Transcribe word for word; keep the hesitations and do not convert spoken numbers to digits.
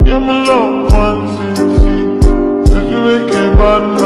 Yeah, my love one six. If you make a bad man.